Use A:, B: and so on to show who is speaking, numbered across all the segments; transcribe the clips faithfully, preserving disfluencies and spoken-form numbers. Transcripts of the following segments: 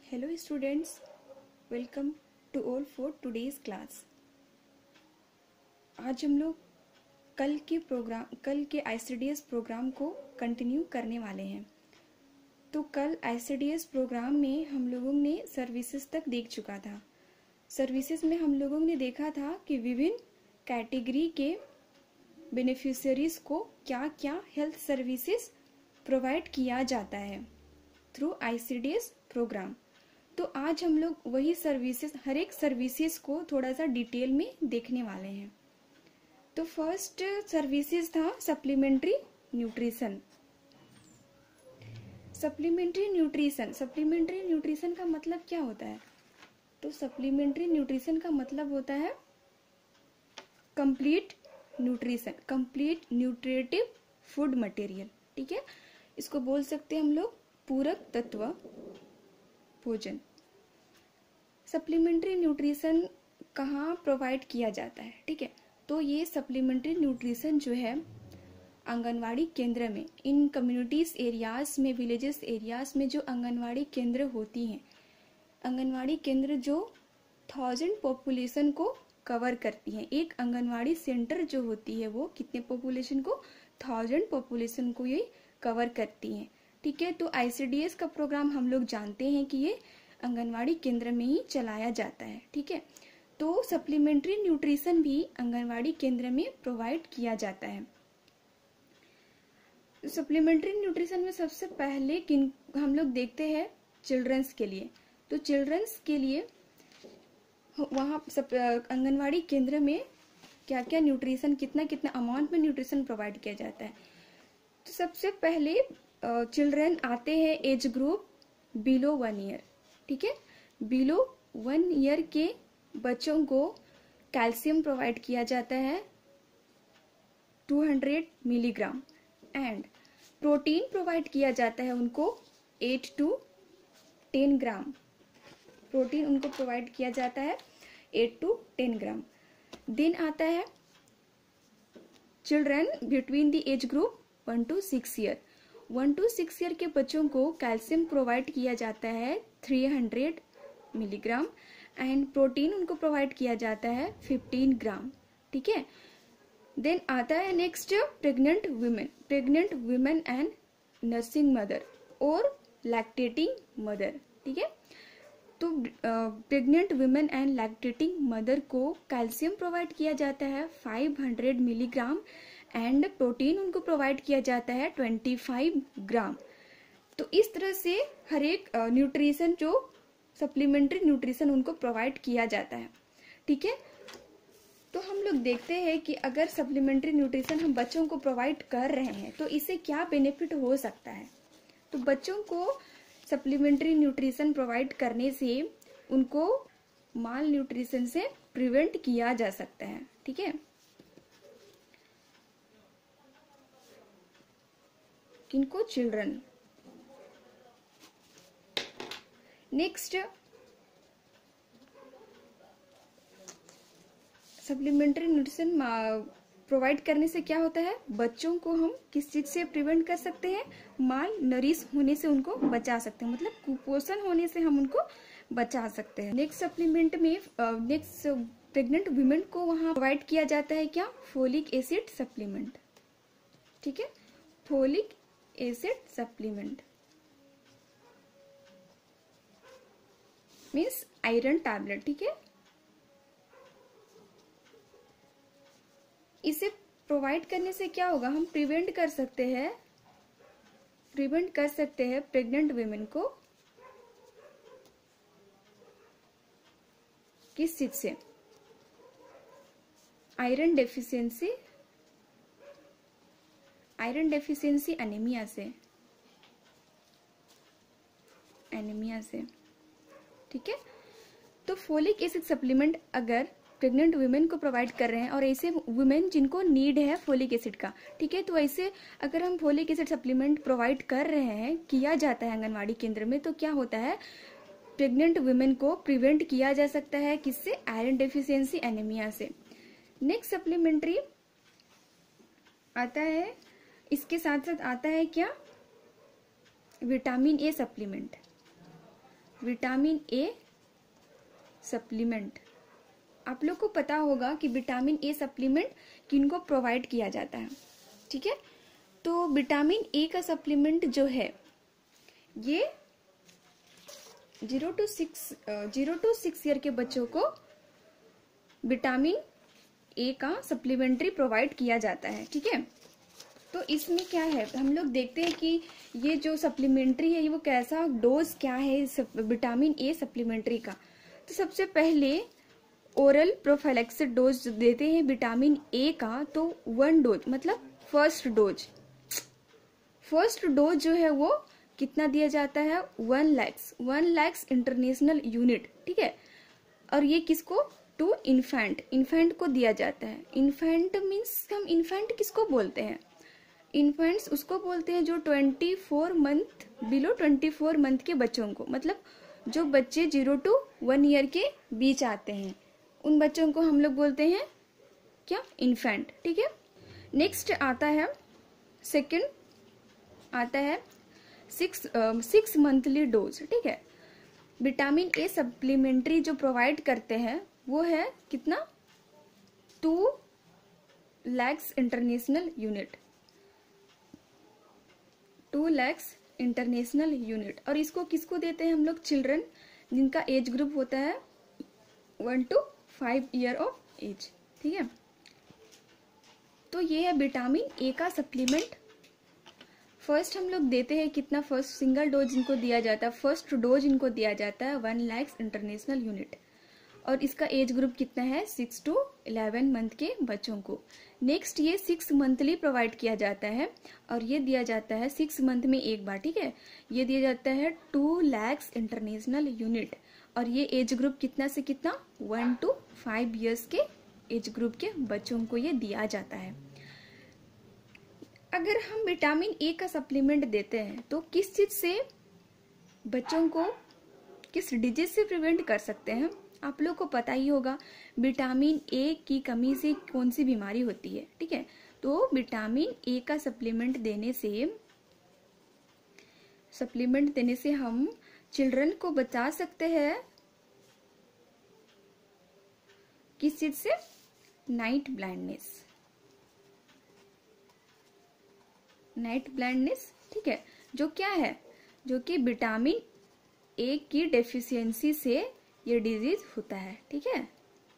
A: Hello students, welcome to all for today's class। आज हम लोग कल के प्रोग्राम कल के I C D S program को कंटिन्यू करने वाले हैं। तो कल I C D S program में हम लोगों ने सर्विसेज तक देख चुका था। सर्विसेज में हम लोगों ने देखा था कि विभिन्न कैटेगरी के बेनिफिशियरीज को क्या क्या हेल्थ सर्विसेज प्रोवाइड किया जाता है through I C D S program. तो आज हम लोग वही सर्विसेज हर एक सर्विसेज को थोड़ा सा डिटेल में देखने वाले हैं। तो फर्स्ट सर्विसेज था supplementary nutrition. Supplementary nutrition supplementary nutrition का मतलब क्या होता है? तो सप्लीमेंट्री न्यूट्रिशन का मतलब होता है complete nutrition, complete nutritive food material. ठीक है, इसको बोल सकते हैं हम लोग पूरक तत्व भोजन। सप्लीमेंट्री न्यूट्रिशन कहाँ प्रोवाइड किया जाता है? ठीक है, तो ये सप्लीमेंट्री न्यूट्रिशन जो है आंगनवाड़ी केंद्र में, इन कम्युनिटीज एरियाज में, विलेजेस एरियाज में जो आंगनवाड़ी केंद्र होती हैं, आंगनवाड़ी केंद्र जो थाउजेंड पॉपुलेशन को कवर करती हैं। एक आंगनवाड़ी सेंटर जो होती है वो कितने पॉपुलेशन को? थाउजेंड पॉपुलेशन को ये कवर करती हैं। ठीक है, तो आई सी डी एस का प्रोग्राम हम लोग जानते हैं कि ये आंगनवाड़ी केंद्र में ही चलाया जाता है। ठीक है, तो सप्लीमेंट्री न्यूट्रिशन भी आंगनवाड़ी केंद्र में प्रोवाइड किया जाता है। सप्लीमेंट्री न्यूट्रिशन में सबसे पहले किन हम लोग देखते हैं चिल्ड्रंस के लिए। तो चिल्ड्रंस के लिए वहाँ आंगनवाड़ी केंद्र में क्या क्या न्यूट्रिशन, कितना कितना अमाउंट में न्यूट्रिशन प्रोवाइड किया जाता है। तो सबसे पहले चिल्ड्रन आते हैं age group below one year. ठीक है, बिलो वन ईयर के बच्चों को कैल्शियम प्रोवाइड किया जाता है two hundred milligram and protein provide किया जाता है उनको eight to ten gram. Protein उनको प्रोवाइड किया जाता है eight to ten gram. Then आता है children between the age group one to six year. One to six year के बच्चों को कैल्शियम प्रोवाइड किया जाता है three hundred milligram and protein उनको प्रोवाइड किया जाता है फिफ्टीन ग्राम। ठीक है, देन आता है next pregnant women, pregnant women and nursing mother और लैक्टेटिंग मदर। ठीक है, तो pregnant women and lactating mother को कैल्शियम प्रोवाइड किया जाता है five hundred milligram and protein उनको प्रोवाइड किया जाता है ट्वेंटी फाइव ग्राम। तो इस तरह से हर एक न्यूट्रिशन जो सप्लीमेंट्री न्यूट्रिशन उनको प्रोवाइड किया जाता है। ठीक है, तो हम लोग देखते हैं कि अगर सप्लीमेंट्री न्यूट्रिशन हम बच्चों को प्रोवाइड कर रहे हैं तो इससे क्या बेनिफिट हो सकता है। तो बच्चों को सप्लीमेंट्री न्यूट्रिशन प्रोवाइड करने से उनको माल न्यूट्रिशन से प्रिवेंट किया जा सकता है। ठीक है, किनको? Children. Next supplementary nutrition provide करने से क्या होता है? बच्चों को हम किस चीज से प्रिवेंट कर सकते हैं? माल नरिश होने से उनको बचा सकते हैं, मतलब कुपोषण होने से हम उनको बचा सकते हैं। नेक्स्ट सप्लीमेंट में नेक्स्ट प्रेग्नेंट वुमेन को वहाँ प्रोवाइड किया जाता है क्या? Folic acid supplement. ठीक है, folic acid supplement means iron tablet. ठीक है, इसे प्रोवाइड करने से क्या होगा? हम प्रिवेंट कर सकते हैं प्रिवेंट कर सकते हैं प्रेग्नेंट वुमेन को किस चीज से? Iron deficiency iron deficiency anaemia से एनीमिया से ठीक है, तो फोलिक एसिड सप्लीमेंट अगर प्रेग्नेंट वुमेन को प्रोवाइड कर रहे हैं और ऐसे वुमेन जिनको नीड है फोलिक एसिड का, ठीक है, तो ऐसे अगर हम फोलिक एसिड सप्लीमेंट प्रोवाइड कर रहे हैं, किया जाता है आंगनवाड़ी केंद्र में, तो क्या होता है? प्रेग्नेंट वुमेन को प्रिवेंट किया जा सकता है किससे? आयरन डेफिशिएंसी एनीमिया से। नेक्स्ट सप्लीमेंट्री आता है, इसके साथ साथ आता है क्या? Vitamin A supplement. Vitamin A supplement. आप लोग को पता होगा कि विटामिन ए सप्लीमेंट किनको प्रोवाइड किया जाता है, ठीक है। तो विटामिन ए का सप्लीमेंट जो है ये zero to six zero to six year के बच्चों को विटामिन ए का सप्लीमेंट्री प्रोवाइड किया जाता है, ठीक है। तो इसमें क्या है, हम लोग देखते हैं कि ये जो सप्लीमेंट्री है ये वो कैसा डोज क्या है विटामिन ए सप्लीमेंट्री का। तो सबसे पहले ओरल प्रोफाइलैक्सिस डोज देते हैं विटामिन ए का, तो वन डोज मतलब फर्स्ट डोज फर्स्ट डोज जो है वो कितना दिया जाता है, one lakhs one lakhs international unit, ठीक है। और ये किसको, टू इन्फेंट इन्फेंट को दिया जाता है। इन्फेंट मीन्स हम इन्फेंट किसको बोलते हैं, इन्फेंट्स उसको बोलते हैं जो twenty four month below twenty four month के बच्चों को, मतलब जो बच्चे जीरो टू वन ईयर के बीच आते हैं उन बच्चों को हम लोग बोलते हैं क्या, इन्फेंट, ठीक है। नेक्स्ट आता है सेकंड आता है सिक्स सिक्स मंथली डोज, ठीक है। विटामिन ए सप्लीमेंट्री जो प्रोवाइड करते हैं वो है कितना, two lakhs international unit two lakhs international unit. और इसको किसको देते हैं हम लोग, चिल्ड्रन जिनका एज ग्रुप होता है one to five year of age, ठीक है। तो ये है विटामिन ए का सप्लीमेंट। फर्स्ट हम लोग देते हैं कितना, फर्स्ट सिंगल डोज इनको दिया जाता है, फर्स्ट डोज इनको दिया जाता है वन लैक्स इंटरनेशनल यूनिट। और इसका एज ग्रुप कितना है, सिक्स टू इलेवन मंथ के बच्चों को। नेक्स्ट ये सिक्स मंथली प्रोवाइड किया जाता है और ये दिया जाता है सिक्स मंथ में एक बार, ठीक है। ये दिया जाता है टू लैक्स इंटरनेशनल यूनिट। और ये एज ग्रुप कितना से कितना, वन टू फाइव ईयर्स के एज ग्रुप के बच्चों को ये दिया जाता है। अगर हम विटामिन ए का सप्लीमेंट देते हैं तो किस चीज से बच्चों को, किस डिजीज से प्रिवेंट कर सकते हैं, आप लोग को पता ही होगा विटामिन ए की कमी से कौन सी बीमारी होती है, ठीक है। तो विटामिन ए का सप्लीमेंट देने से सप्लीमेंट देने से हम चिल्ड्रन को बचा सकते हैं किस चीज से, नाइट ब्लाइंडनेस नाइट ब्लाइंडनेस, ठीक है। जो क्या है, जो कि विटामिन ए की डेफिशिएंसी से ये डिजीज होता है, ठीक है।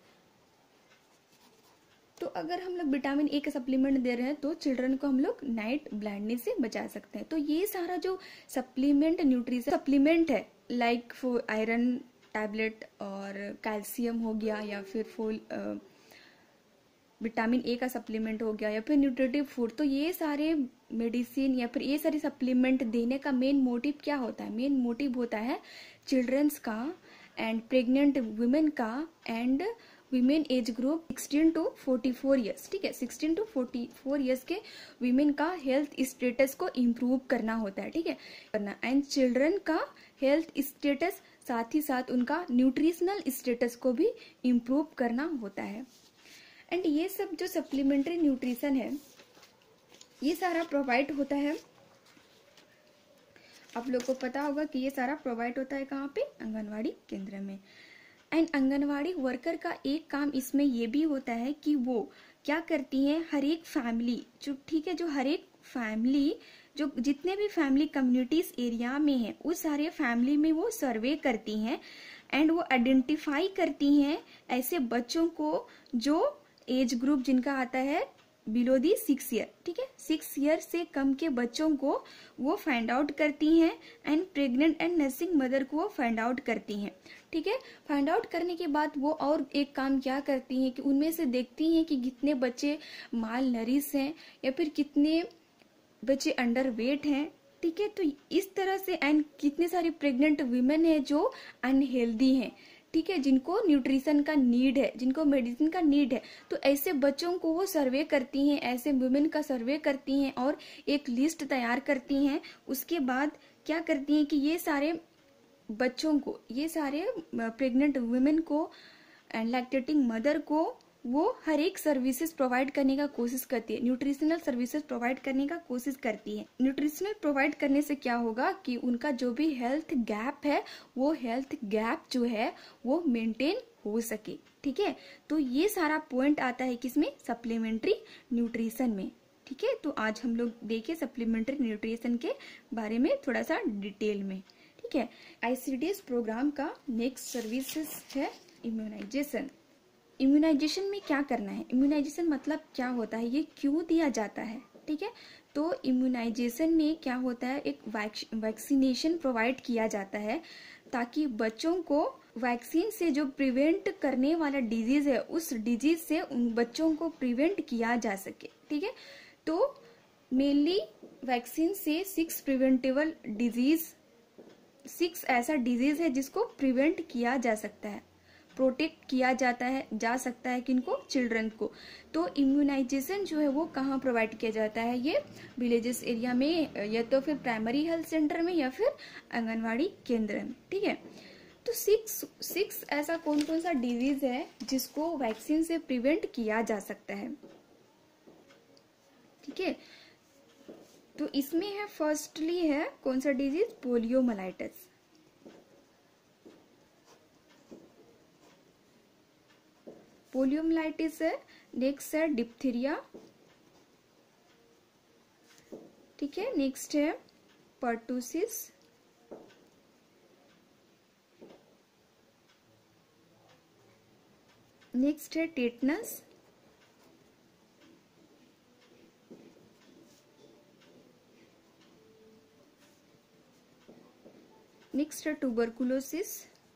A: तो अगर हम लोग विटामिन ए का सप्लीमेंट दे रहे हैं तो चिल्ड्रन को हम लोग नाइट ब्लाइंडनेस से बचा सकते हैं। तो ये सारा जो सप्लीमेंट न्यूट्रिशन सप्लीमेंट है, लाइक फॉर आयरन टैबलेट और कैल्शियम हो गया, या फिर फुल विटामिन ए का सप्लीमेंट हो गया, या फिर न्यूट्रिटिव फूड, तो ये सारे मेडिसिन या फिर ये सारे सप्लीमेंट देने का मेन मोटिव क्या होता है, मेन मोटिव होता है चिल्ड्रंस का एंड प्रेग्नेंट वुमेन का and women age group sixteen to forty four years, ठीक है। Sixteen to forty four years के वीमेन का हेल्थ स्टेटस को इम्प्रूव करना होता है, ठीक है, करना। एंड चिल्ड्रन का हेल्थ स्टेटस साथ ही साथ उनका न्यूट्रिशनल स्टेटस को भी इम्प्रूव करना होता है। एंड ये सब जो सप्लीमेंट्री न्यूट्रिशन है ये सारा प्रोवाइड होता है, आप लोग को पता होगा कि ये सारा प्रोवाइड होता है कहाँ पे, आंगनवाड़ी केंद्र में। एंड आंगनवाड़ी वर्कर का एक काम इसमें ये भी होता है कि वो क्या करती हैं, हर एक फैमिली जो, ठीक है, जो हर एक फैमिली जो जितने भी फैमिली कम्युनिटीज एरिया में है उस सारे फैमिली में वो सर्वे करती हैं एंड वो आइडेंटिफाई करती हैं ऐसे बच्चों को जो एज ग्रुप जिनका आता है बिलो दी सिक्स ईयर, ठीक है। सिक्स ईयर से कम के बच्चों को वो फाइंड आउट करती हैं and pregnant and nursing mother को वो फाइंड आउट करती हैं, ठीक है। फाइंड आउट करने के बाद वो और एक काम क्या करती हैं कि उनमें से देखती हैं कि कितने बच्चे माल नरिश हैं या फिर कितने बच्चे अंडर वेट हैं, ठीक है। तो इस तरह से एंड कितने सारी प्रेग्नेंट वीमेन है जो अनहेल्दी हैं, ठीक है, जिनको न्यूट्रिशन का नीड है, जिनको मेडिसिन का नीड है। तो ऐसे बच्चों को वो सर्वे करती हैं, ऐसे वुमेन का सर्वे करती हैं और एक लिस्ट तैयार करती हैं। उसके बाद क्या करती हैं कि ये सारे बच्चों को, ये सारे प्रेग्नेंट वुमेन को एंड लैक्टेटिंग मदर को वो हर एक सर्विसेज प्रोवाइड करने का कोशिश करती है, न्यूट्रिशनल सर्विसेज प्रोवाइड करने का कोशिश करती है। न्यूट्रिशनल प्रोवाइड करने से क्या होगा कि उनका जो भी हेल्थ गैप है वो हेल्थ गैप जो है वो मेंटेन हो सके। ठीक है, तो ये सारा पॉइंट आता है किसमें, सप्लीमेंट्री न्यूट्रिशन में। ठीक है, तो आज हम लोग देखें सप्लीमेंट्री न्यूट्रिशन के बारे में थोड़ा सा डिटेल में। ठीक है, आईसीडीएस प्रोग्राम का नेक्स्ट सर्विसेज है इम्यूनाइजेशन। इम्यूनाइजेशन में क्या करना है, इम्यूनाइजेशन मतलब क्या होता है, ये क्यों दिया जाता है। ठीक है, तो इम्यूनाइजेशन में क्या होता है, एक वैक्सीनेशन प्रोवाइड किया जाता है ताकि बच्चों को वैक्सीन से जो प्रिवेंट करने वाला डिजीज है उस डिजीज से उन बच्चों को प्रिवेंट किया जा सके। ठीक है, तो मेनली वैक्सीन से सिक्स प्रिवेंटेबल डिजीज, सिक्स ऐसा डिजीज है जिसको प्रिवेंट किया जा सकता है, प्रोटेक्ट किया जाता है जा सकता है किनको, चिल्ड्रन को। तो इम्यूनाइजेशन जो है वो कहाँ प्रोवाइड किया जाता है, ये विलेजेस एरिया में या तो फिर प्राइमरी हेल्थ सेंटर में या फिर आंगनवाड़ी केंद्र में। ठीक है, तो सिक्स सिक्स ऐसा कौन कौन सा डिजीज है जिसको वैक्सीन से प्रिवेंट किया जा सकता है। ठीक है, तो इसमें है फर्स्टली है कौन सा डिजीज, पोलियोमाइलाइटिस। पोलियोमाइलाइटिस है, नेक्स्ट है डिप्थीरिया। ठीक है, नेक्स्ट है पर्टूसिस, नेक्स्ट है टेटनस, नेक्स्ट है ट्यूबरकुलोसिस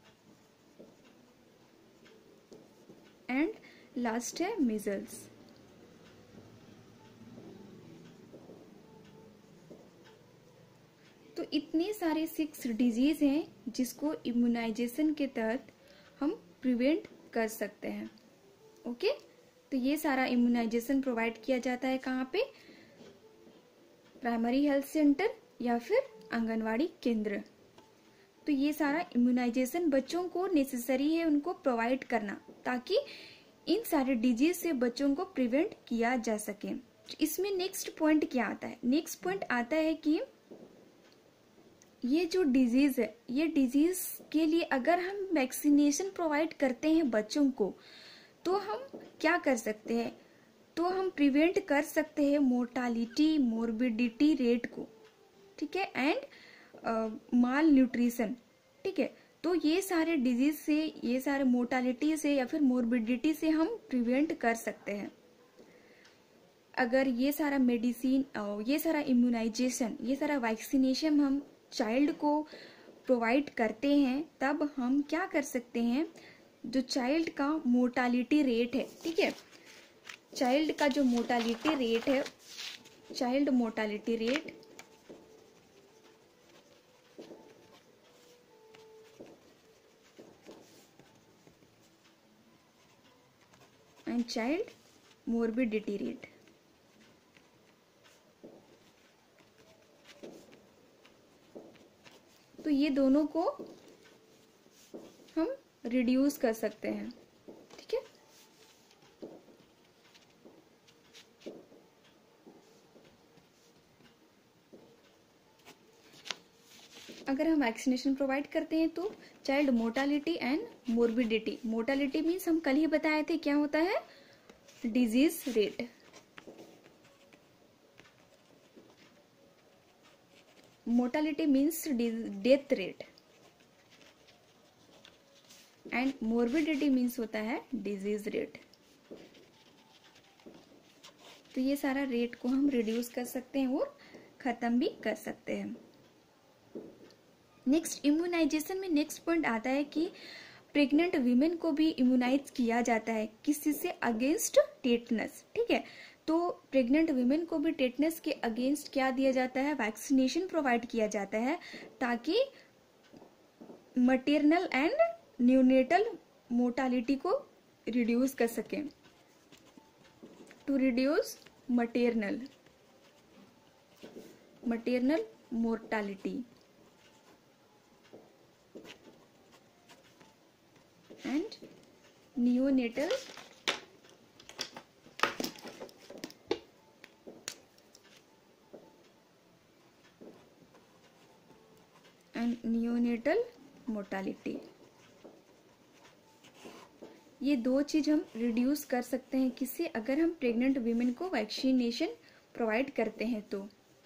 A: एंड लास्ट है मीजल्स। तो इतने सारे सिक्स डिजीज हैं जिसको इम्यूनाइजेशन के तहत हम प्रिवेंट कर सकते हैं। ओके, तो ये सारा इम्यूनाइजेशन प्रोवाइड किया जाता है कहाँ पे, प्राइमरी हेल्थ सेंटर या फिर आंगनवाड़ी केंद्र। तो ये सारा इम्यूनाइजेशन बच्चों को नेसेसरी है उनको प्रोवाइड करना ताकि इन सारे डिजीज से बच्चों को प्रिवेंट किया जा सके। इसमें नेक्स्ट पॉइंट क्या आता है, नेक्स्ट पॉइंट आता है कि ये जो डिजीज है, ये डिजीज के लिए अगर हम वैक्सीनेशन प्रोवाइड करते हैं बच्चों को तो हम क्या कर सकते हैं, तो हम प्रिवेंट कर सकते हैं मोर्टालिटी मोर्बिडिटी रेट को। ठीक है, एंड माल न्यूट्रिशन। ठीक है, तो ये सारे डिजीज से, ये सारे मोर्टालिटी से या फिर मोर्बिडिटी से हम प्रिवेंट कर सकते हैं अगर ये सारा मेडिसिन, ये सारा इम्यूनाइजेशन, ये सारा वैक्सीनेशन हम चाइल्ड को प्रोवाइड करते हैं। तब हम क्या कर सकते हैं, जो चाइल्ड का मोर्टालिटी रेट है, ठीक है, चाइल्ड का जो मोर्टालिटी रेट है, child mortality rate and child morbidity rate, तो ये दोनों को हम रिड्यूस कर सकते हैं। ठीक है, अगर हम वैक्सीनेशन प्रोवाइड करते हैं तो child mortality and morbidity, mortality means हम कल ही बताए थे क्या होता है, disease rate, mortality means death rate and morbidity means होता है डिजीज रेट। तो ये सारा रेट को हम रिड्यूस कर सकते हैं और खत्म भी कर सकते हैं। नेक्स्ट इम्यूनाइजेशन में नेक्स्ट पॉइंट आता है कि प्रेग्नेंट वीमेन को भी इम्यूनाइज किया जाता है किसी से अगेंस्ट टेटनस। ठीक है, तो प्रेग्नेंट वीमेन को भी टेटनस के अगेंस्ट क्या दिया जाता है, वैक्सीनेशन प्रोवाइड किया जाता है ताकि मटेरियल एंड न्यूनेटल मोर्टालिटी को रिड्यूस कर सकें, to reduce material material mortality and neonatal mortality. ये दो चीज हम रिड्यूस कर सकते हैं किससे, अगर हम प्रेग्नेंट वीमेन को वैक्सीनेशन प्रोवाइड करते हैं तो।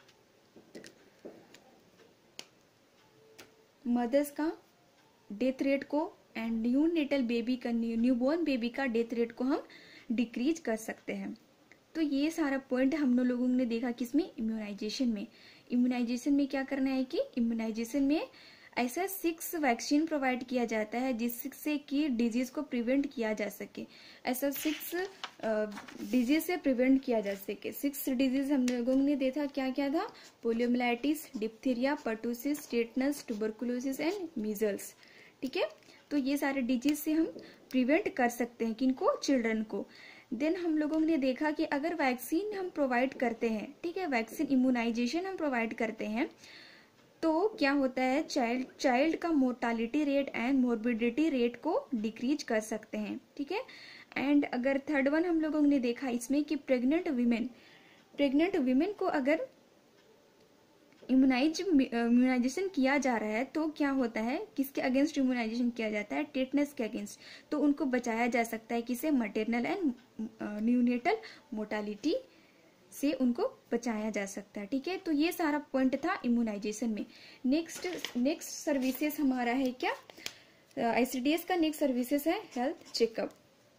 A: मदर्स का डेथ रेट को एंड न्यू नेटल बेबी का न्यू बॉर्न बेबी का डेथ रेट को हम डिक्रीज कर सकते हैं। तो ये सारा पॉइंट हम लोगों ने देखा किसमें, इम्यूनाइजेशन में। इम्यूनाइजेशन में क्या करना है कि इम्यूनाइजेशन में ऐसा सिक्स वैक्सीन प्रोवाइड किया जाता है जिससे कि डिजीज को प्रिवेंट किया जा सके। ऐसा सिक्स डिजीज से प्रिवेंट किया जा सके। सिक्स डिजीज हम लोगों ने देखा क्या क्या था, poliomyelitis, diphtheria, pertussis, tetanus, tuberculosis and measles. ठीक है, तो ये सारे डिजीज से हम प्रिवेंट कर सकते हैं किनको, चिल्ड्रन को। देन हम लोगों ने देखा कि अगर वैक्सीन हम प्रोवाइड करते हैं, ठीक है, वैक्सीन इम्यूनाइजेशन हम प्रोवाइड करते हैं तो क्या होता है, चाइल्ड चाइल्ड का mortality rate and morbidity rate को डिक्रीज कर सकते हैं। ठीक है, एंड अगर थर्ड वन हम लोगों ने देखा इसमें कि प्रेग्नेंट वीमेन प्रेग्नेंट वीमेन को अगर इम्यूनाइज इम्यूनाइजेशन किया जा रहा है तो क्या होता है, किसके अगेंस्ट इम्यूनाइजेशन किया जाता है, टेटनस के अगेंस्ट। तो उनको बचाया जा सकता है किसे, मटेरनल एंड न्यूनेटल मोर्टालिटी से उनको बचाया जा सकता है। ठीक है, तो ये सारा पॉइंट था इम्यूनाइजेशन में। नेक्स्ट नेक्स्ट सर्विसेज हमारा है क्या, आईसीडीएस का नेक्स्ट सर्विसेज है हेल्थ चेकअप।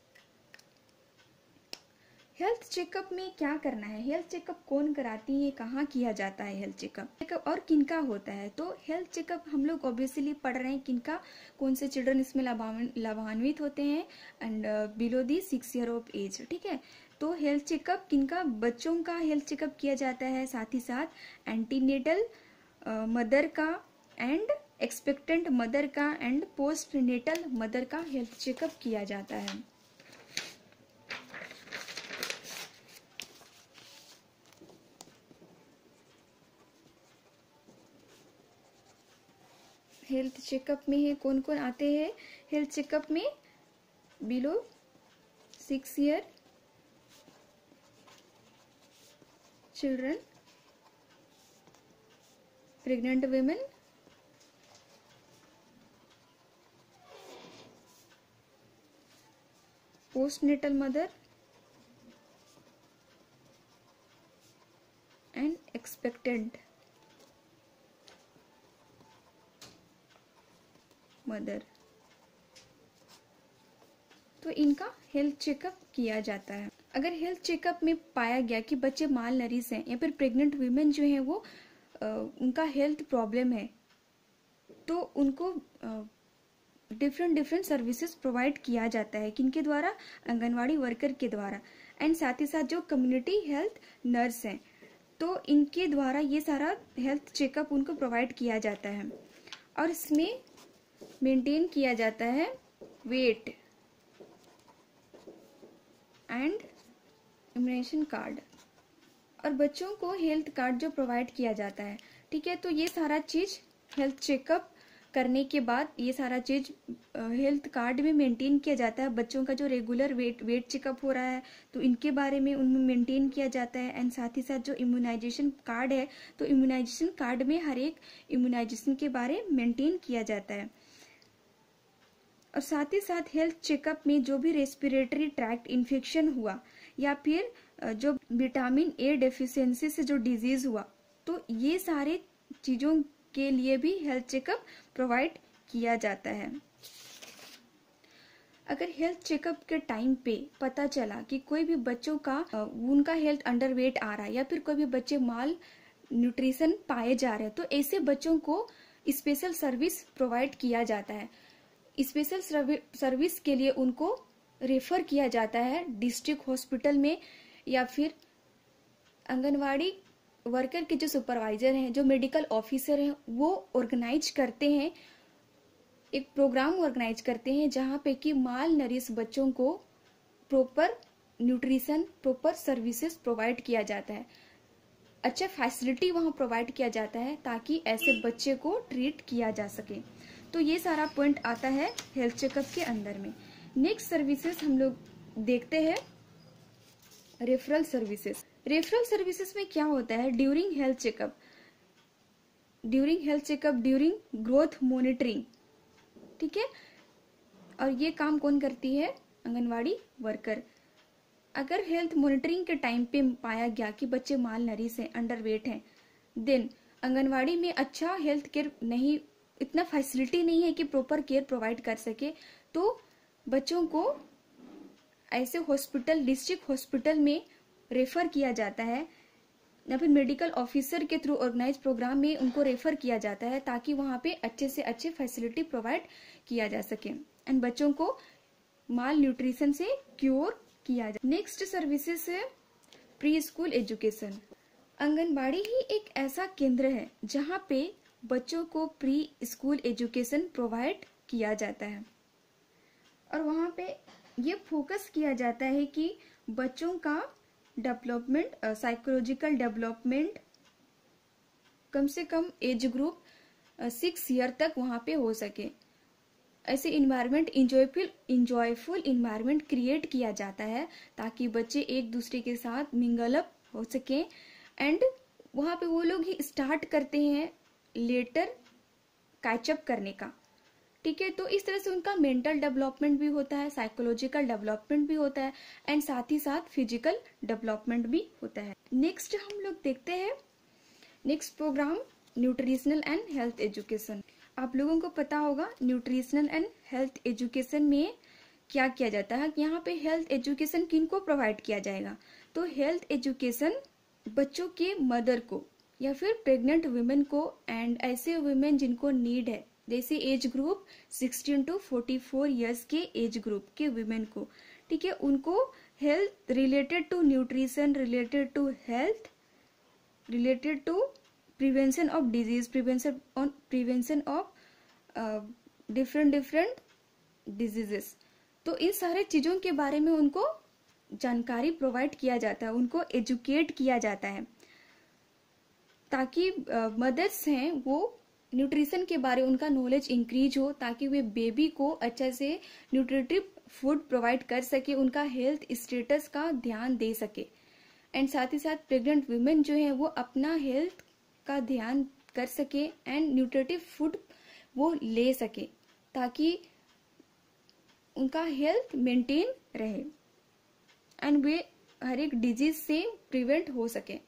A: हेल्थ चेकअप में क्या करना है, हेल्थ चेकअप कौन कराती है, कहाँ किया जाता है हेल्थ चेकअप चेकअप और किनका होता है। तो हेल्थ चेकअप हम लोग ऑब्वियसली पढ़ रहे हैं किनका, कौन से चिल्ड्रन इसमें लाभान्वित होते हैं and below the six year of age. ठीक है, तो हेल्थ चेकअप किनका, बच्चों का हेल्थ चेकअप किया जाता है, साथ ही साथ एंटीनेटल मदर का एंड एक्सपेक्टेंट मदर का एंड पोस्ट नेटल मदर का हेल्थ चेकअप किया जाता है। हेल्थ चेकअप में है कौन कौन आते हैं, हेल्थ चेकअप में below six year children, pregnant women, postnatal mother and expectant mother. तो इनका हेल्थ चेकअप किया जाता है। अगर हेल्थ चेकअप में पाया गया कि बच्चे माल नरिश हैं या फिर प्रेग्नेंट वीमेन जो है वो आ, उनका हेल्थ प्रॉब्लम है तो उनको डिफरेंट डिफरेंट सर्विसेज प्रोवाइड किया जाता है किनके द्वारा, आंगनवाड़ी वर्कर के द्वारा एंड साथ ही साथ जो कम्युनिटी हेल्थ नर्स हैं तो इनके द्वारा ये सारा हेल्थ चेकअप उनको प्रोवाइड किया जाता है। और इसमें मेंटेन किया जाता है वेट एंड इम्यूनेशन कार्ड और बच्चों को हेल्थ कार्ड जो प्रोवाइड किया जाता है। ठीक है, तो ये सारा चीज हेल्थ चेकअप करने के बाद ये सारा चीज हेल्थ कार्ड में मेंटेन किया जाता है। बच्चों का जो रेगुलर वेट वेट चेकअप हो रहा है तो इनके बारे में उनमें मेंटेन किया जाता है एंड साथ ही साथ जो इम्यूनाइजेशन कार्ड है तो इम्यूनाइजेशन कार्ड में हर एक इम्यूनाइजेशन के बारे में मेंटेन किया जाता है। और साथ ही साथ हेल्थ चेकअप में जो भी रेस्पिरेटरी ट्रैक्ट इन्फेक्शन हुआ या फिर जो विटामिन ए डेफिशिएंसी से जो डिजीज हुआ तो ये सारे चीजों के लिए भी हेल्थ चेकअप प्रोवाइड किया जाता है। अगर हेल्थ चेकअप के टाइम पे पता चला कि कोई भी बच्चों का उनका हेल्थ अंडरवेट आ रहा है या फिर कोई भी बच्चे माल न्यूट्रिशन पाए जा रहे हैं तो ऐसे बच्चों को स्पेशल सर्विस प्रोवाइड किया जाता है। स्पेशल सर्विस के लिए उनको रेफर किया जाता है डिस्ट्रिक्ट हॉस्पिटल में या फिर आंगनवाड़ी वर्कर के जो सुपरवाइजर हैं, जो मेडिकल ऑफिसर हैं, वो ऑर्गेनाइज करते हैं, एक प्रोग्राम ऑर्गेनाइज करते हैं जहाँ पे कि माल नरिश बच्चों को proper nutrition, proper services provide किया जाता है। अच्छा फैसिलिटी वहाँ प्रोवाइड किया जाता है ताकि ऐसे बच्चे को ट्रीट किया जा सके। तो ये सारा पॉइंट आता है हेल्थ चेकअप के अंदर में। नेक्स्ट सर्विसेज हम लोग देखते हैं रेफरल सर्विसेज। रेफरल सर्विसेज में क्या होता है, during health checkup during health checkup during growth monitoring ठीक है। और ये काम कौन करती है? आंगनवाड़ी वर्कर। अगर हेल्थ मॉनिटरिंग के टाइम पे पाया गया कि बच्चे माल नरिश हैं, अंडरवेट हैं, देन आंगनवाड़ी में अच्छा हेल्थ केयर नहीं, इतना फैसिलिटी नहीं है कि प्रॉपर केयर प्रोवाइड कर सके, तो बच्चों को ऐसे हॉस्पिटल, डिस्ट्रिक्ट हॉस्पिटल में रेफर किया जाता है या फिर मेडिकल ऑफिसर के थ्रू ऑर्गेनाइज प्रोग्राम में उनको रेफर किया जाता है, ताकि वहां पे अच्छे से अच्छे फैसिलिटी प्रोवाइड किया जा सके एंड बच्चों को माल न्यूट्रिशन से क्योर किया जाए। नेक्स्ट सर्विसेज है प्री स्कूल एजुकेशन। आंगनबाड़ी ही एक ऐसा केंद्र है जहाँ पे बच्चों को प्री स्कूल एजुकेशन प्रोवाइड किया जाता है और वहाँ पे ये फोकस किया जाता है कि बच्चों का डेवलपमेंट, साइकोलॉजिकल डेवलपमेंट कम से कम एज ग्रुप सिक्स ईयर तक वहाँ पे हो सके। ऐसे environment, enjoyful enjoyful environment create किया जाता है ताकि बच्चे एक दूसरे के साथ मिंगल अप हो सके एंड वहाँ पे वो लोग ही स्टार्ट करते हैं लेटर कैचअप करने का, ठीक है। तो इस तरह से उनका मेंटल डेवलपमेंट भी होता है, साइकोलॉजिकल डेवलपमेंट भी होता है एंड साथ ही साथ फिजिकल डेवलपमेंट भी होता है। नेक्स्ट हम लोग देखते हैं next programme nutritional and health education. आप लोगों को पता होगा न्यूट्रिशनल एंड हेल्थ एजुकेशन में क्या किया जाता है। यहाँ पे हेल्थ एजुकेशन किनको प्रोवाइड किया जाएगा? तो हेल्थ एजुकेशन बच्चों के मदर को या फिर प्रेग्नेंट वुमेन को एंड ऐसे वुमेन जिनको नीड है, जैसे age group sixteen to forty four years के एज ग्रुप के वुमेन को, ठीक है, उनको health related to nutrition, related to health, related to prevention of disease, prevention on prevention of different different diseases, तो इन सारे चीजों के बारे में उनको जानकारी प्रोवाइड किया जाता है, उनको एजुकेट किया जाता है ताकि मदर्स uh, हैं वो न्यूट्रिशन के बारे में उनका नॉलेज इंक्रीज हो, ताकि वे बेबी को अच्छा से न्यूट्रिटिव फूड प्रोवाइड कर सके, उनका हेल्थ स्टेटस का ध्यान दे सके एंड साथ ही साथ प्रेग्नेंट वुमेन जो है वो अपना हेल्थ का ध्यान कर सके एंड न्यूट्रिटिव फूड वो ले सके ताकि उनका हेल्थ मेंटेन रहे एंड वे हर एक डिजीज से प्रिवेंट हो सके।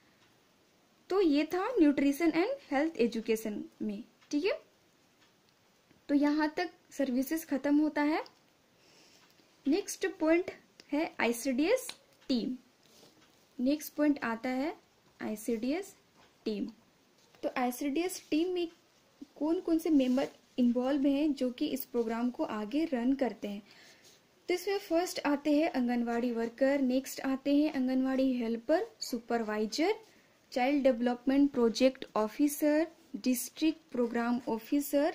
A: तो ये था न्यूट्रिशन एंड हेल्थ एजुकेशन में, ठीक है। तो यहाँ तक सर्विसेज खत्म होता है। नेक्स्ट पॉइंट है आईसीडीएस टीम। नेक्स्ट पॉइंट आता है आईसीडीएस टीम। तो आईसीडीएस टीम में कौन कौन से मेंबर इन्वॉल्व हैं जो कि इस प्रोग्राम को आगे रन करते हैं? तो इसमें फर्स्ट आते हैं आंगनवाड़ी वर्कर, नेक्स्ट आते हैं anganwadi helper, supervisor, child development project officer, district programme officer,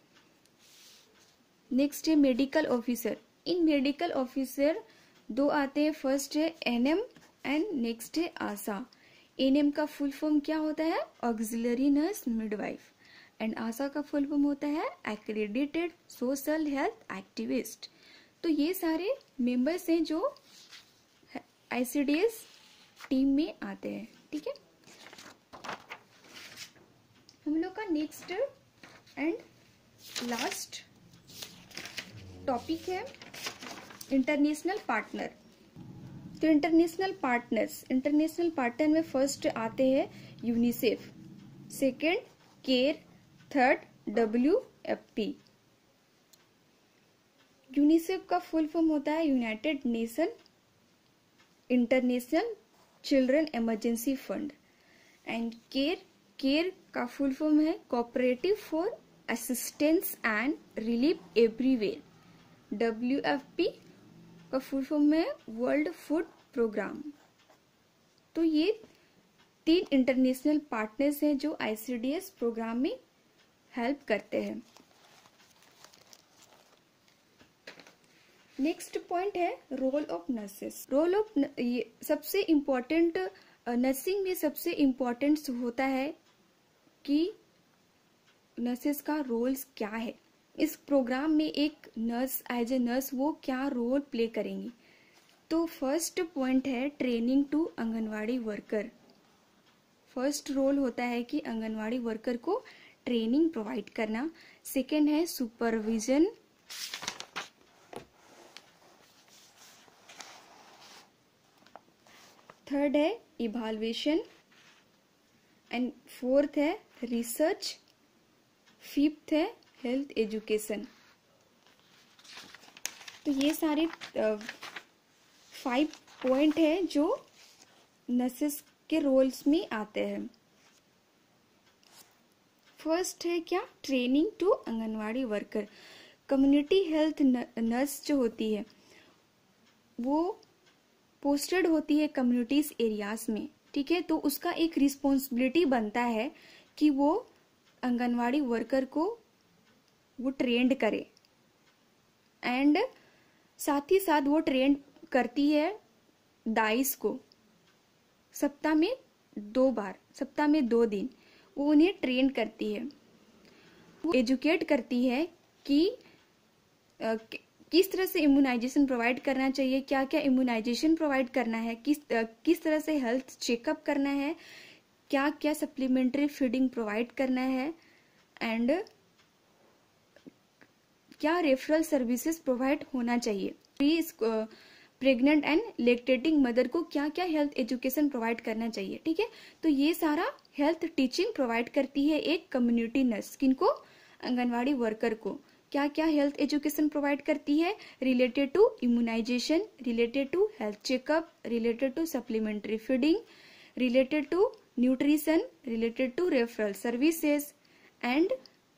A: next है मेडिकल ऑफिसर। इन मेडिकल ऑफिसर दो आते हैं, फर्स्ट है एनएम एंड नेक्स्ट है आशा। एनएम का फुल फॉर्म क्या होता है? Auxiliary nurse midwife and ASHA का फुल फॉर्म होता है एक्रेडिटेड सोशल हेल्थ एक्टिविस्ट। तो ये सारे मेंबर्स हैं जो आईसीडीएस टीम में आते हैं, ठीक है। हम लोग का नेक्स्ट एंड लास्ट टॉपिक है इंटरनेशनल पार्टनर। तो इंटरनेशनल पार्टनर्स, इंटरनेशनल पार्टनर में फर्स्ट आते हैं UNICEF, second CARE, third W F P. UNICEF का फुल फॉर्म होता है united nation international children emergency fund and CARE, CARE का फुल फॉर्म है cooperative for assistance and relief everywhere. W F P का full form है world food programme. तो ये तीन इंटरनेशनल पार्टनर्स हैं जो आईसीडीएस प्रोग्राम में हेल्प करते हैं। नेक्स्ट पॉइंट है role of nurses. Role of सबसे इम्पोर्टेंट, नर्सिंग में सबसे इम्पोर्टेंट होता है कि नर्सेस का रोल्स क्या है। इस प्रोग्राम में एक नर्स एज ए नर्स वो क्या रोल प्ले करेंगी। तो फर्स्ट पॉइंट है training to anganwadi worker. First role होता है कि आंगनवाड़ी वर्कर को ट्रेनिंग प्रोवाइड करना। सेकेंड है सुपरविजन, थर्ड है इवैल्यूएशन, एंड फोर्थ है रिसर्च, फिफ्थ है हेल्थ एजुकेशन। तो ये सारे फाइव पॉइंट है जो नर्सेस के रोल्स में आते हैं। फर्स्ट है क्या, training to anganwadi worker. Community health nurse जो होती है वो पोस्टेड होती है कम्युनिटीज एरियाज में, ठीक है। तो उसका एक रिस्पॉन्सिबिलिटी बनता है कि वो आंगनवाड़ी वर्कर को वो ट्रेंड करे, एंड साथ ही साथ वो ट्रेंड करती है दाइस को सप्ताह में दो बार, सप्ताह में दो दिन वो उन्हें ट्रेन करती है। वो एजुकेट करती है कि आ, किस तरह से इम्यूनाइजेशन प्रोवाइड करना चाहिए, क्या क्या इम्यूनाइजेशन प्रोवाइड करना है, किस आ, किस तरह से हेल्थ चेकअप करना है, क्या क्या सप्लीमेंट्री फीडिंग प्रोवाइड करना है, एंड क्या रेफरल सर्विसेज प्रोवाइड होना चाहिए। Pre pregnant and lactating mother को क्या क्या हेल्थ एजुकेशन प्रोवाइड करना चाहिए, ठीक है। तो ये सारा हेल्थ टीचिंग प्रोवाइड करती है एक कम्युनिटी नर्स, किनको, आंगनवाड़ी वर्कर को। क्या क्या हेल्थ एजुकेशन प्रोवाइड करती है, related to immunisation, related to health checkup, related to supplementary feeding, related to nutrition, related to referral services, and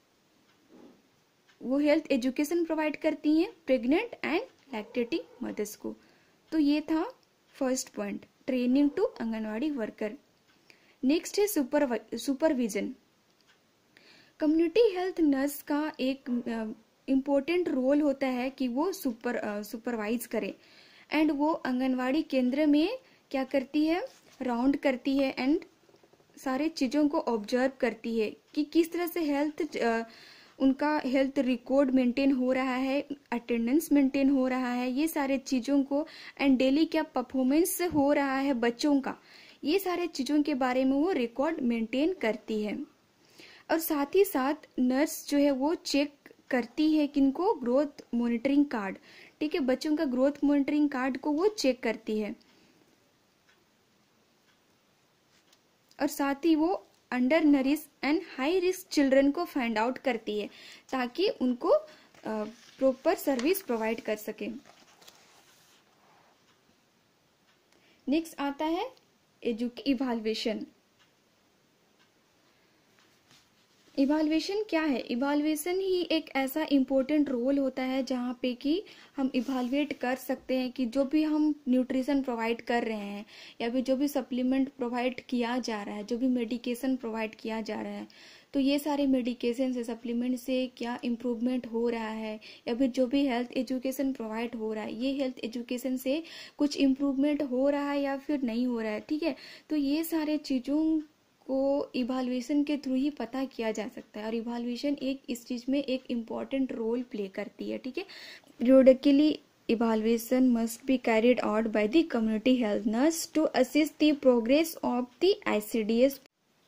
A: वो हेल्थ एजुकेशन प्रोवाइड करती हैं प्रेग्नेंट एंड लैक्टेटिंग मदर्स को। तो ये था first point, training to anganwadi worker. Next है super supervision. Community health nurse का एक इम्पोर्टेंट रोल होता है कि वो सुपर सुपरवाइज करे, एंड वो आंगनवाड़ी केंद्र में क्या करती है, राउंड करती है एंड सारे चीज़ों को ऑब्जर्व करती है कि किस तरह से हेल्थ uh, उनका हेल्थ रिकॉर्ड मेंटेन हो रहा है, अटेंडेंस मेंटेन हो रहा है, ये सारे चीज़ों को, एंड डेली क्या परफॉर्मेंस हो रहा है बच्चों का, ये सारे चीज़ों के बारे में वो रिकॉर्ड मेंटेन करती है। और साथ ही साथ नर्स जो है वो चेक करती है किनको, ग्रोथ मॉनिटरिंग कार्ड, ठीक है, बच्चों का ग्रोथ मॉनिटरिंग कार्ड को वो चेक करती है। और साथ ही वो undernourish and high risk children को फाइंड आउट करती है ताकि उनको प्रॉपर सर्विस प्रोवाइड कर सके। नेक्स्ट आता है इवैल्यूएशन। इवैल्यूएशन क्या है, इवैल्यूएशन ही एक ऐसा इम्पोर्टेंट रोल होता है जहाँ पे कि हम इवैल्यूएट कर सकते हैं कि जो भी हम न्यूट्रिशन प्रोवाइड कर रहे हैं या फिर जो भी सप्लीमेंट प्रोवाइड किया जा रहा है, जो भी मेडिकेशन प्रोवाइड किया जा रहा है, तो ये सारे मेडिकेशन से, सप्लीमेंट से क्या इम्प्रूवमेंट हो रहा है, या फिर जो भी हेल्थ एजुकेशन प्रोवाइड हो रहा है, ये हेल्थ एजुकेशन से कुछ इम्प्रूवमेंट हो रहा है या फिर नहीं हो रहा है, ठीक है। तो ये सारे चीज़ों को इवैल्यूएशन के थ्रू ही पता किया जा सकता है, और इवैल्यूएशन एक इस चीज में एक इम्पॉर्टेंट रोल प्ले करती है, ठीक है। periodically evaluation must be carried out by the community health nurse to assist the progress of the I C D S.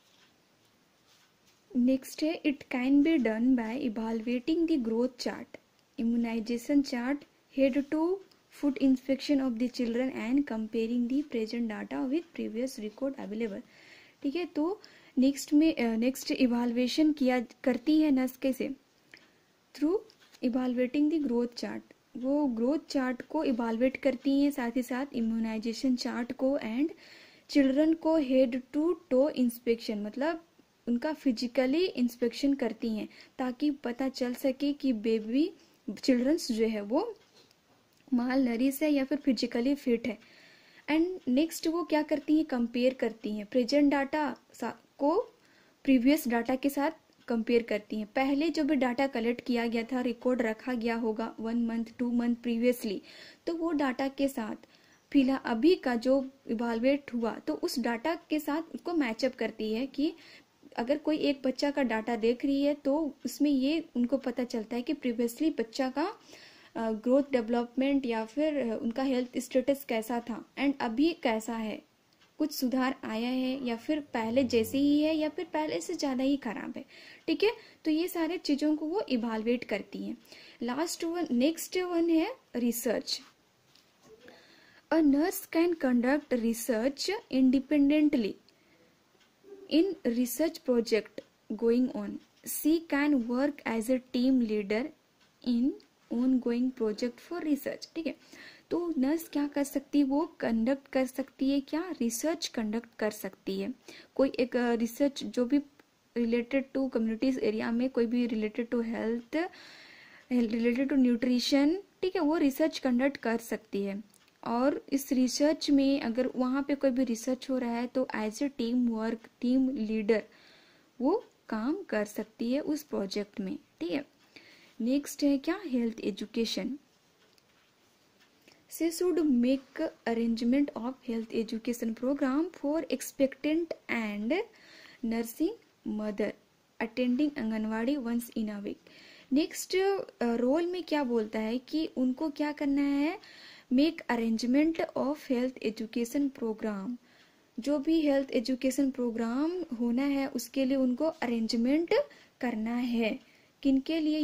A: Next है, it can be done by evaluating the growth chart, immunization chart, head to foot inspection of the children and comparing the present data with previous record available, ठीक है। तो next में next evaluation किया करती है nurse कैसे, through evaluating the growth chart. वो growth chart को इवैल्यूएट करती हैं, साथ ही साथ इम्यूनाइजेशन चार्ट को, एंड चिल्ड्रन को हेड टू टो इंस्पेक्शन, मतलब उनका फिजिकली इंस्पेक्शन करती हैं ताकि पता चल सके कि बेबी चिल्ड्रंस जो है वो माल नरिश है या फिर फिजिकली फिट है। एंड नेक्स्ट वो क्या करती हैं, कंपेयर करती हैं प्रेजेंट डाटा को प्रीवियस डाटा के साथ कंपेयर करती हैं। पहले जो भी डाटा कलेक्ट किया गया था, रिकॉर्ड रखा गया होगा one month two month previously, तो वो डाटा के साथ फिलहाल अभी का जो इवैल्यूएट हुआ तो उस डाटा के साथ उसको मैचअप करती है कि अगर कोई एक बच्चा का डाटा देख रही है तो उसमें ये उनको पता चलता है कि प्रीवियसली बच्चा का ग्रोथ डेवलपमेंट या फिर उनका हेल्थ स्टेटस कैसा था एंड अभी कैसा है, कुछ सुधार आया है या फिर पहले जैसे ही है या फिर पहले से ज़्यादा ही खराब है। ठीक है, तो ये सारे चीज़ों को वो इवालुएट करती हैं। लास्ट वन, नेक्स्ट वन है research. A nurse can conduct research independently in research project going on. She can work as a team leader in ongoing project for research. ठीक है, तो नर्स क्या कर सकती है, वो कंडक्ट कर सकती है, क्या रिसर्च कंडक्ट कर सकती है। कोई एक रिसर्च जो भी रिलेटेड टू कम्युनिटीज एरिया में, कोई भी related to health, related to nutrition, ठीक है, वो रिसर्च कंडक्ट कर सकती है। और इस रिसर्च में अगर वहाँ पे कोई भी रिसर्च हो रहा है तो as a team work, team leader वो काम कर सकती है उस प्रोजेक्ट में। ठीक है, नेक्स्ट है क्या, health education. She should make arrangement of health education programme for expectant and nursing mother attending anganwadi once in a week. Next role में क्या बोलता है कि उनको क्या करना है, make arrangement of health education programme. जो भी हेल्थ एजुकेशन प्रोग्राम होना है उसके लिए उनको अरेंजमेंट करना है। किनके लिए?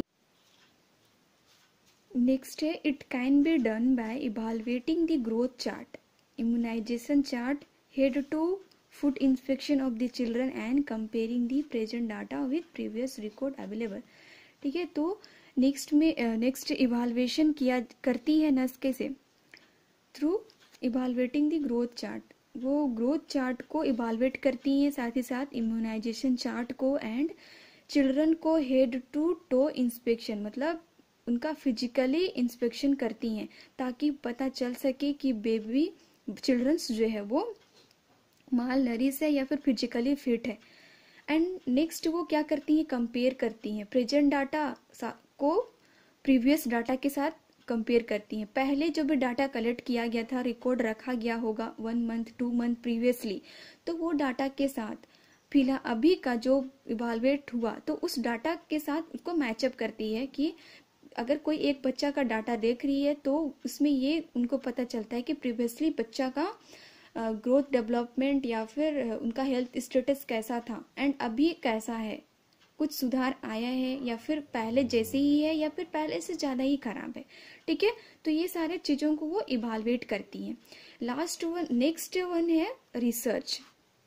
A: नेक्स्ट है, it can be done by evaluating the growth chart, immunisation chart, head to food inspection of the children and comparing the present data with previous record available. ठीक है, तो नेक्स्ट में नेक्स्ट इवाल्युएशन किया करती है nurse कैसे, through evaluating the growth chart. वो growth chart को इवालुएट करती हैं, साथ ही साथ इम्यूनाइजेशन चार्ट को, एंड चिल्ड्रन को हेड टू टो इंस्पेक्शन, मतलब उनका फिजिकली इंस्पेक्शन करती हैं ताकि पता चल सके कि बेबी चिल्ड्रंस जो है वो माल नरिश है या फिर फिजिकली फिट है। एंड नेक्स्ट वो क्या करती हैं, कंपेयर करती हैं, प्रेजेंट डाटा को प्रीवियस डाटा के साथ कंपेयर करती हैं। पहले जो भी डाटा कलेक्ट किया गया था, रिकॉर्ड रखा गया होगा one month two month previously, तो वो डाटा के साथ फिलहाल अभी का जो इवालुएट हुआ तो उस डाटा के साथ उसको मैचअप करती है कि अगर कोई एक बच्चा का डाटा देख रही है तो उसमें ये उनको पता चलता है कि प्रीवियसली बच्चा का ग्रोथ डेवलपमेंट या फिर उनका हेल्थ स्टेटस कैसा था एंड अभी कैसा है, कुछ सुधार आया है या फिर पहले जैसे ही है या फिर पहले से ज़्यादा ही खराब है। ठीक है, तो ये सारे चीज़ों को वो इवालुएट करती हैं। लास्ट वन, नेक्स्ट वन है research.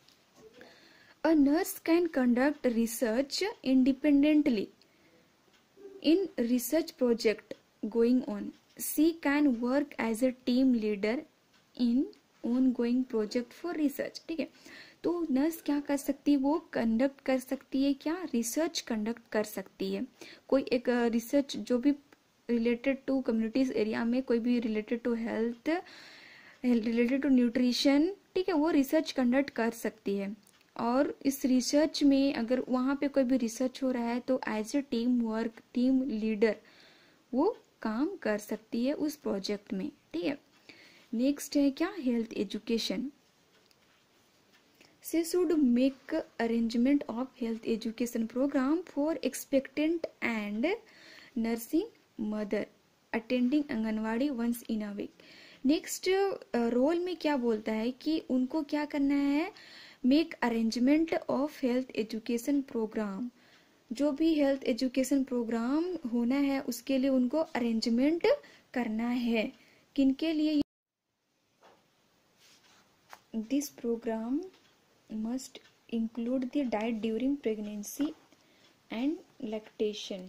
A: A nurse can conduct research independently in research project going on. She can work as a team leader in on going project for research. ठीक है, तो नर्स क्या कर सकती है, वो कंडक्ट कर सकती है, क्या रिसर्च कंडक्ट कर सकती है। कोई एक रिसर्च जो भी रिलेटेड टू कम्युनिटीज एरिया में, कोई भी related to health, related to nutrition, ठीक है, वो रिसर्च कंडक्ट कर सकती है। और इस रिसर्च में अगर वहाँ पे कोई भी रिसर्च हो रहा है तो as a team work, team leader वो काम कर सकती है उस प्रोजेक्ट में। ठीक है, नेक्स्ट है क्या, health education. She should make arrangement of health education program for expectant and nursing mother attending anganwadi once in a week. Next role में क्या बोलता है कि उनको क्या करना है, make arrangement of health education programme. जो भी हेल्थ एजुकेशन प्रोग्राम होना है उसके लिए उनको अरेंजमेंट करना है। किनके लिए? This programme must include the diet during pregnancy and lactation,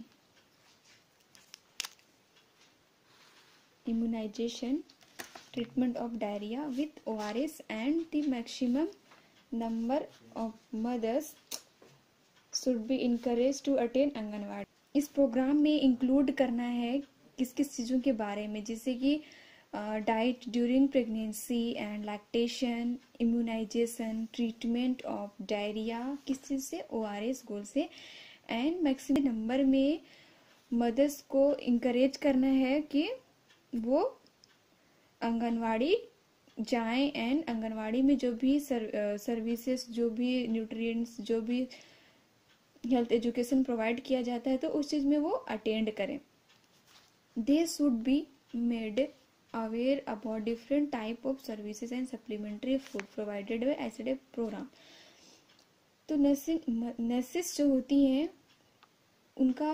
A: immunization, treatment of diarrhea with O R S, and the maximum number of mothers should be encouraged to attend anganwadi. इस प्रोग्राम में include करना है किस किस चीज़ों के बारे में, जैसे कि diet during pregnancy and lactation, immunisation, treatment of diarrhoea, किस चीज़ से, ओ आर एस गोल से, एंड मैक्सिमम नंबर में मदर्स को इंकरेज करना है कि वो आंगनवाड़ी जाएं, एंड आंगनवाड़ी में जो भी सर, सर्विसेज, जो भी न्यूट्रिएंट्स, जो भी हेल्थ एजुकेशन प्रोवाइड किया जाता है तो उस चीज़ में वो अटेंड करें। They should be made aware about different type of services and supplementary food provided by S D F programme. तो नर्सिंग नर्सिस जो होती हैं उनका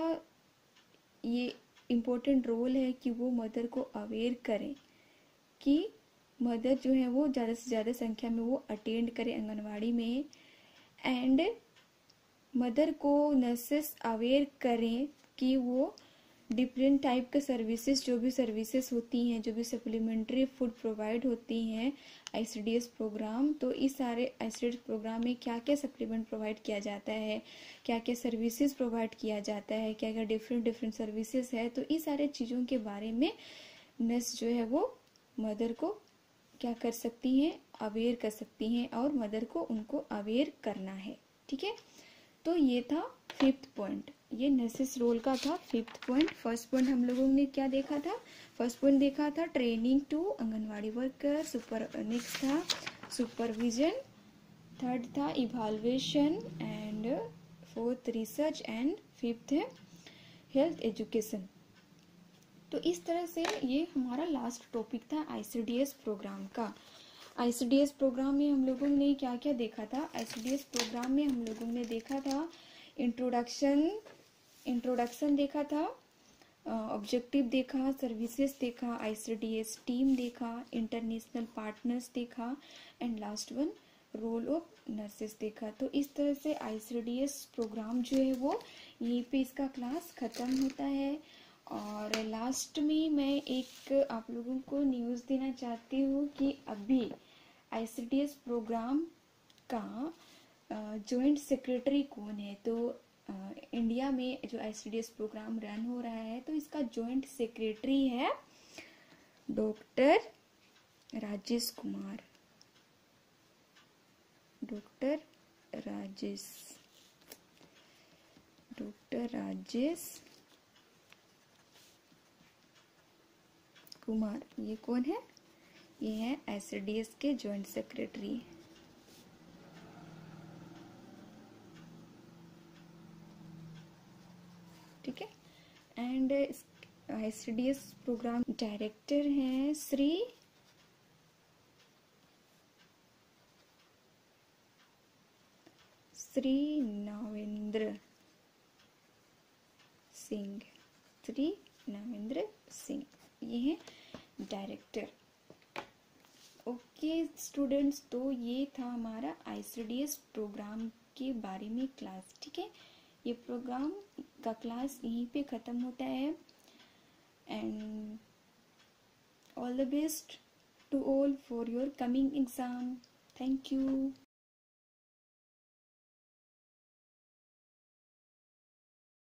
A: ये इम्पोर्टेंट रोल है कि वो मदर को अवेयर करें कि मदर जो है वो ज़्यादा से ज़्यादा संख्या में वो अटेंड करें आंगनवाड़ी में, एंड मदर को नर्सेस अवेयर करें कि वो डिफरेंट टाइप के सर्विसेज, जो भी सर्विसेज होती हैं, जो भी सप्लीमेंट्री फूड प्रोवाइड होती हैं आईसीडीएस प्रोग्राम, तो इस सारे आईसीडीएस प्रोग्राम में क्या क्या सप्लीमेंट प्रोवाइड किया जाता है, क्या क्या सर्विसेज प्रोवाइड किया जाता है, क्या क्या डिफरेंट डिफरेंट सर्विसेज है, तो इस सारे चीज़ों के बारे में नर्स जो है वो मदर को क्या कर सकती हैं, अवेयर कर सकती हैं, और मदर को उनको अवेयर करना है। ठीक है, तो ये था फिफ्थ पॉइंट, ये नर्सिस रोल का था फिफ्थ पॉइंट। फर्स्ट पॉइंट हम लोगों ने क्या देखा था, फर्स्ट पॉइंट देखा था training to anganwadi worker, super next था सुपरविजन, थर्ड था evaluation, and fourth research, and fifth है हेल्थ एजुकेशन। तो इस तरह से ये हमारा लास्ट टॉपिक था आईसीडीएस प्रोग्राम का। आईसीडीएस प्रोग्राम में हम लोगों ने क्या क्या देखा था, आईसीडीएस प्रोग्राम में हम लोगों ने देखा था इंट्रोडक्शन इंट्रोडक्शन देखा था, ऑब्जेक्टिव uh, देखा, सर्विसेज देखा, आईसीडीएस टीम देखा, इंटरनेशनल पार्टनर्स देखा, and last one role of nurses देखा। तो इस तरह से आईसीडीएस प्रोग्राम जो है वो यहीं पे इसका क्लास ख़त्म होता है। और लास्ट में मैं एक आप लोगों को न्यूज़ देना चाहती हूँ कि अभी आईसीडीएस प्रोग्राम का जॉइंट सेक्रेटरी कौन है। तो आ, इंडिया में जो आईसीडीएस प्रोग्राम रन हो रहा है तो इसका जॉइंट सेक्रेटरी है doctor Rajesh Kumar, doctor Rajesh doctor Rajesh Kumar. ये कौन है, ये है आईसीडीएस के जॉइंट सेक्रेटरी। ठीक है, एंड आईसीडीएस प्रोग्राम डायरेक्टर हैं श्री श्री नवेंद्र सिंह, श्री नवेंद्र सिंह, ये है डायरेक्टर। ओके स्टूडेंट्स, तो ये था हमारा आईसीडीएस प्रोग्राम के बारे में क्लास। ठीक है, ये प्रोग्राम का क्लास यहीं पे ख़त्म होता है, and all the best to all for your coming exam. Thank you.